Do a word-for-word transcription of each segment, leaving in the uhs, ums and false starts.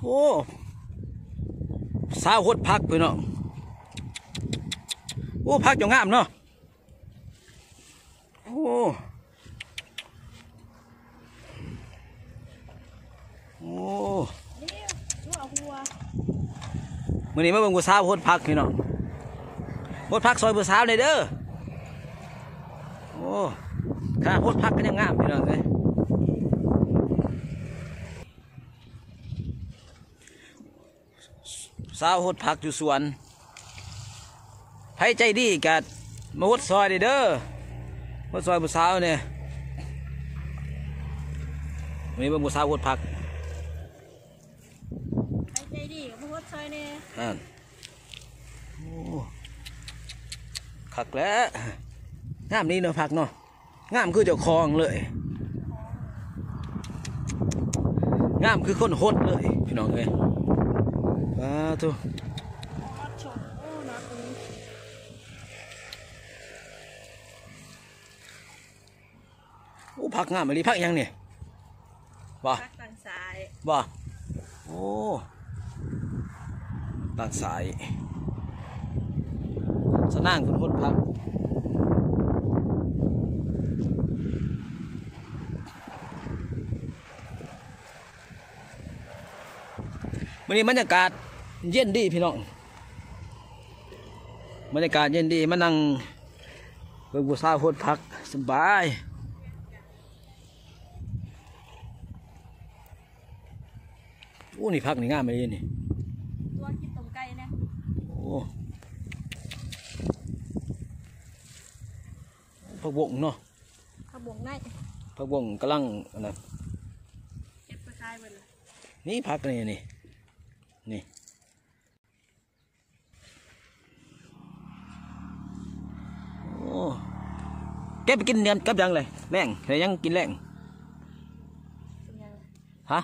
โอ้สาวหดพักพี่น้องโอ้พักจังงามเนาะโอ้โอ้มื่อนี้มาเบิ่งผู้สาวหดพักพี่น้องหดพักซอยผู้สาวเลยเด้อโอ้ข้าหดพักกันยังงามพี่น้องเลยสาวหดพักอยู่สวนไผใจดีกัดมาหดซอยเด้อหดซอยผู้สาวเนี่ยมีเบิ่งผู้สาวหดพักไผใจดีมาหดซอยเนี่ยอ่าโอ้คักแล้วงามนี่เนาะพักเนาะงามคือเจ้าของเลยงามคือคนหดเลยพี่น้องเลยว้าทุกโอ้พักงามอะไรพักยังเนี่ยบ่พักต่างสายบ่โอ้ต่างสายสนั่งคุณหดพักวันนี้บรรยากาศเย็นดีพี่น้องบรรยากาศเย็นดีมานั่งเบิ่งผู้สาวหดพักสบายโอ้นี่พักนี่งามเลยนี่ตัวกินต้มไก่นะโอ้ผักบงเนาะผักบงได้ผักบงกำลังนะเก็บไปขายไปเลยนี่พักนี่นี่นี่โอ้แกไปกินเนื้อกับยังเลยแรงแต่ยังกินแรงฮะ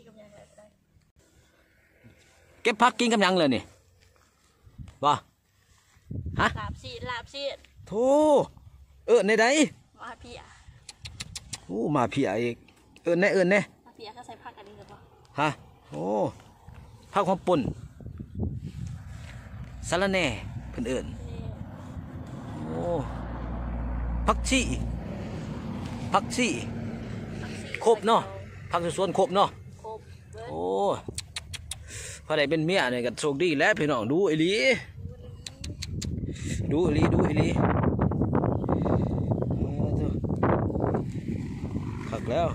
เก็บพักกินกับยังเลยนี่บ่ฮะลาบซีลาบซีโธ่เออในใดมาเพียโอ้มาเพียอีกเอิญแน่เอิญแน่มาเพียเขาใส่ผักอันนี้หรือเปล่าฮะโอ้ผักหอมปุ่นสาระแน่เพิ่นเอิญโอ้ผักชีผักชีครบเนาะผักสวนครบเนาะโอ้พอได้เป็นเมียเนี่ยก็โชคดีแล้วพี่น้องดูอีหลีดูอีหลีดูอีหลีขักแล้ว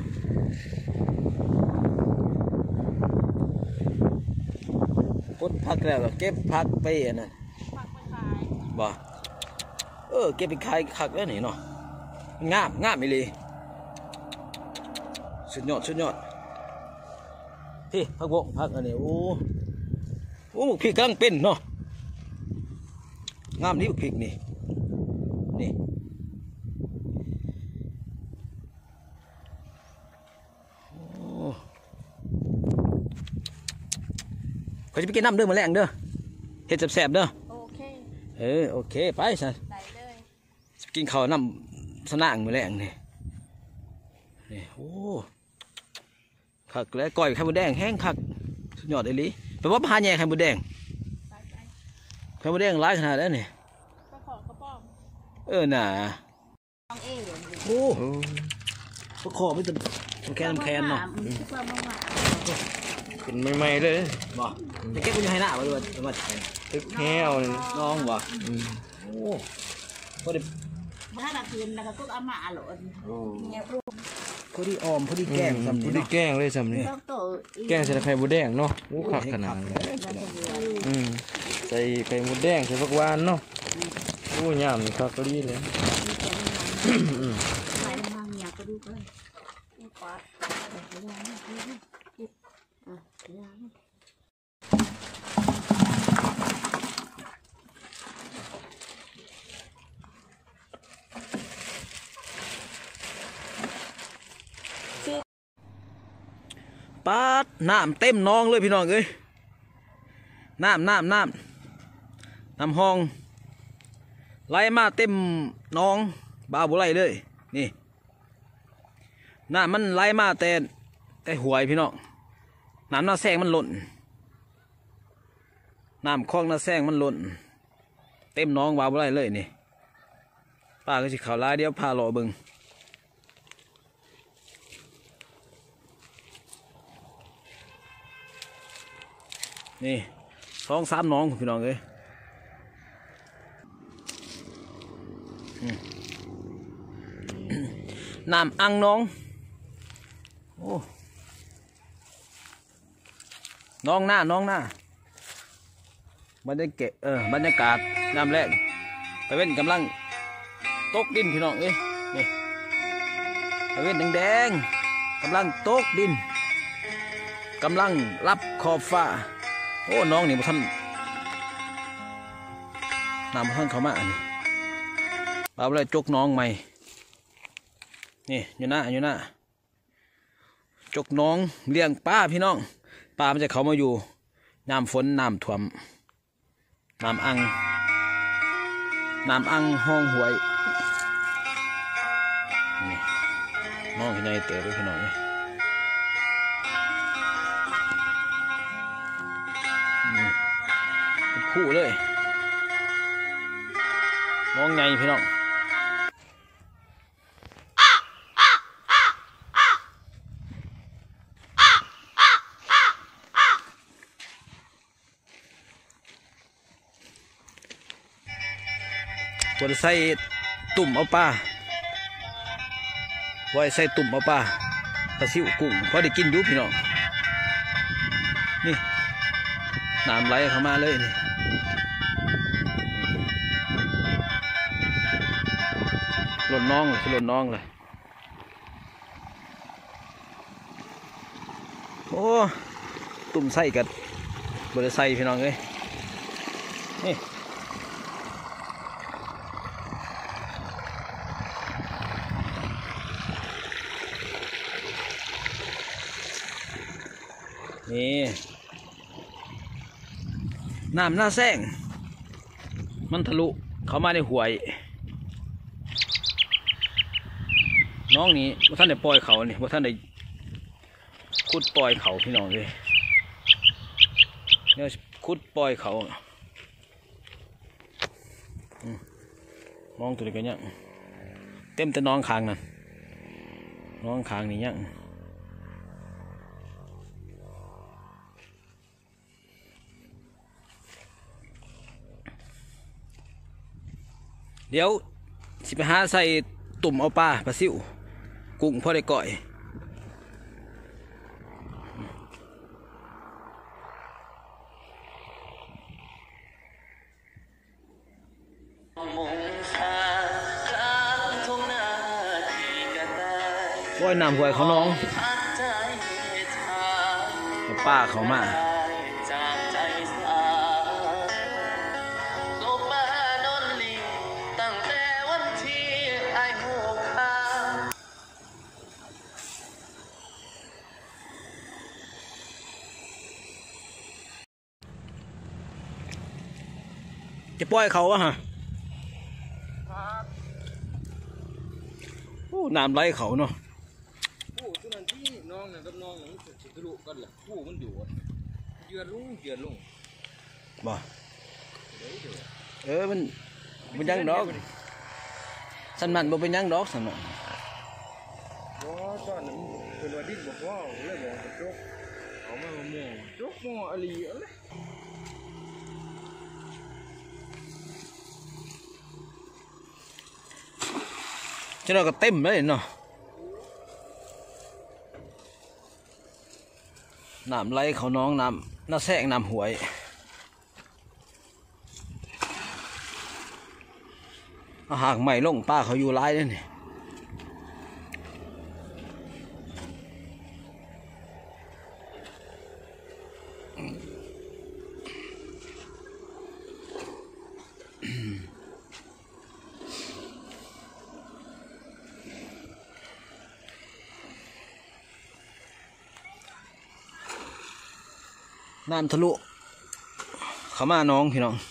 กดพักแล้วก็เก็บพักไปอันนั้นพักไปขายบ่เออเก็บไปขายขักแล้วนี่เนาะงามงามอีหลีสุดยอดสุดยอดพี่พักบกพักอันนี้โอ้โอ้พริกกำลังเป็นเนาะงามนี่พริกนี่นี่เขาจะไปกินน้ำเด้อมาแรงเด้อเห็ดแสบๆเด้อโอเคเออโอเคไปสิได้เลยจะกินข้าวน้ำสนางมาแรงนี่นี่โอ้ขักแล้วก่อยไข่มดแดงแห้งขักสุดยอดเลยลิแปลว่าพาแย่ไข่มดแดงไข่มดแดงร้ายขนาดนั้นนี่ก็ขอกระป๋องเออน่ะโอ้ปลาคอไม่ต้องแคนแคนเนาะเป็นใหม่ๆเลยบ่จะเก็บเป็นยังไงหน้ามาด้วยมาตึกแห้วน้องบ่โอ้พอดีถ้าเราคืนแล้วก็เอามาหล่นพอดีออมพอดีแกงสำพอดีแกงเลยสำนี่แกงใส่ไข่มดแดงเนาะโอ้ขับขนาดอืมใส่ไข่มดแดงใส่ผักหวานเนาะโอ้ยำขับกะลีเลยใส่น้ำยาก็ดูกันปาดน้ำเต็มน้องเลยพี่น้องเอ้ยน้ำน้ำน้ำน้ำห้องไหลมาเต็มน้องบาบุไหลเลยนี่น้ำมันไหลมาแต่แต่หวยพี่น้องน้ำน้าแซงมันหล่นน้ำคลองน้าแซงมันล้นเต็มน้องวาวบ่ได้เลยนี่ป้าก็สิเขาลายเดียวพาหล่อเบิงนี่สองสามน้องพี่น้องเอ้ยน้ำอังน้องโอ้น้องหน้าน้องหน้าบรรยากาศเออบรรยากาศน้ำแรกตะเว้นกำลังตกดินพี่น้องเอ้ยนี่ตะเว้นแดงๆกำลังตกดินกำลังรับขอบฟ้าโอ้น้องนี่บ่ทันน้ำบ่ทันเข้ามาอันนี้เอาเลยจกน้องใหม่นี่อยู่หน้าอยู่หน้าจกน้องเลี้ยงปลาพี่น้องปลามันจะเข้ามาอยู่น้ำฝนน้ำท่วมน้ำอังน้ำอังห้องหวยนี่น้องที่ไหนเต๋อพี่น้องนี่คู่เลยน้องไงพี่น้องควรใส่ตุ่มเอาปลาไว้ใส่ตุ่มเอาปลาปลาซิวกุ้งพอได้กินอยู่พี่น้องนี่น้ำไหลเข้ามาเลยนี่หล่นน้องเลยหล่นน้องเลยโอ้ตุ่มใส่กันบริใส่พี่น้องเลยนี่นี่น้ำหน้าแซงมันทะลุเข้ามาในห่วยน้องนี้ว่าท่านได้ปล่อยเขาเนี่ยว่าท่านได้ขุดปล่อยเขาพี่น้องเลยเนี่ยขุดปล่อยเขาน้องตัวนี้กันยังเต็มแต่น้องคางนั่นน้องคางนี่ยังเดี๋ยวสิไปหาใส่ตุ่มเอาปลาปลาซิวกุ้งพอได้ก่อยว่ายน้ำหวยเขาน้องป้าเขามาจะปล่อยเขาอะฮะโอ้น้ำไหลเขาเนาะผู้ตัวนั้นที่น้องเนี่ยกับน้องอย่างนี้สิทะลุกันแหละผู้มันอยู่เยือนลุงเยือนลุงบ่เออมันมันยังดอกสันมันบ่เป็นยังดอกสันมันบ่ตอนนั้นเป็นว่าดิ้นบอกว่าเลยบอกจกเอามาโม่จกโม่อะไรอะไรจะเราก็เต็มเลยเนาะน้ำไหลเขาน้องน้ำน้าแซงน้ำหวยเอาหากใหม่ลงป้าเขาอยู่ร้ายเลยนี่น้ำทะลุเขามาน้องพี่น้อง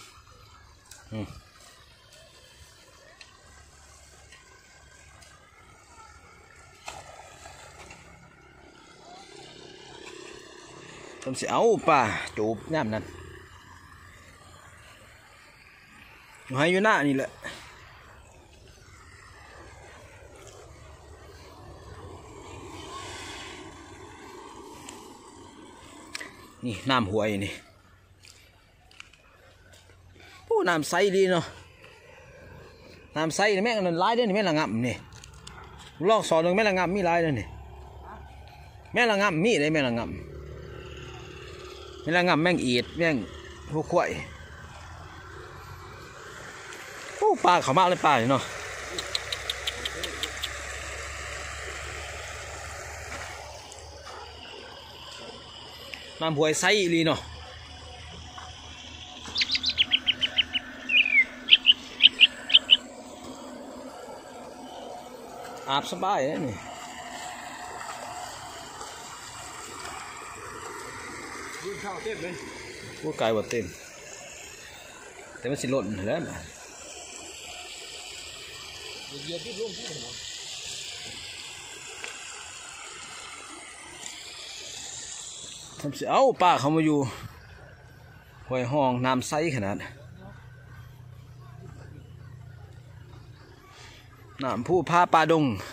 ต้องสิเอาป่าจูบน้ำนั้นอยู่ให้อยู่หน้านี่แหละนี่น้ำห้วยนี่โอ้น้ำใสดีเนาะน้ำใสนี่แม่งนั่นลายเด้อนี่แม่งละงับนี่ลอกสอนหนึ่งแม่งละงับมีลายเด้อนี่แม่งละงับมีได้แม่งละงับแม่งละงับแม่งอีดแม่งหัวควายโอ้ปลาเขามากเลยปลาเนาะน้ำห้วยใสดีเนาะอาบสบายเลยนี่ดูข้าวเต็มเลยพวกไก่บดเต็มแต่มันสิหล่นแล้วนะเยอะที่ร่วมที่หัวทำสิเอาป้าเขามาอยู่ห้วยห้องน้ำใสขนาดน้ำผู้พาปลาดง